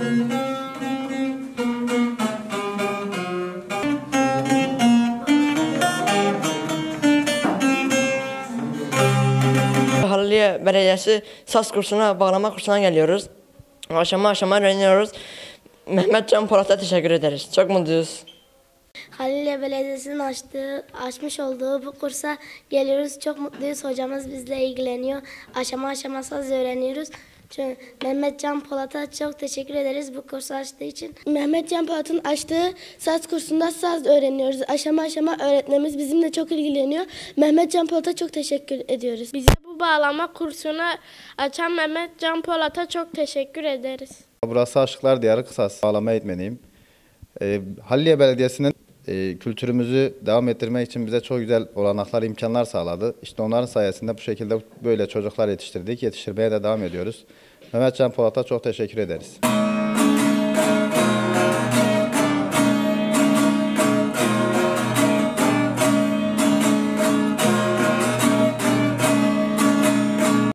Halliye Belediyesi saz kursuna, bağlama kursuna geliyoruz. Aşama aşama öğreniyoruz. Mehmet Can Polat'a teşekkür ederiz. Çok mutluyuz. Halliye Belediyesi'nin açmış olduğu bu kursa geliyoruz. Çok mutluyuz. Hocamız bizle ilgileniyor. Aşama aşama saz öğreniyoruz. Mehmet Can Polat'a çok teşekkür ederiz bu kursu açtığı için. Mehmet Can Polat'ın açtığı saz kursunda saz öğreniyoruz. Aşama aşama öğretmenimiz bizimle çok ilgileniyor. Mehmet Can Polat'a çok teşekkür ediyoruz. Bize bu bağlama kursunu açan Mehmet Can Polat'a çok teşekkür ederiz. Burası Aşıklar Diyarı Kısas bağlama eğitmeniyim. Halliye Belediyesi'nin kültürümüzü devam ettirmek için bize çok güzel olanaklar, imkanlar sağladı. İşte onların sayesinde bu şekilde böyle çocuklar yetiştirdik, yetiştirmeye de devam ediyoruz. Mehmet Can Polat'a çok teşekkür ederiz.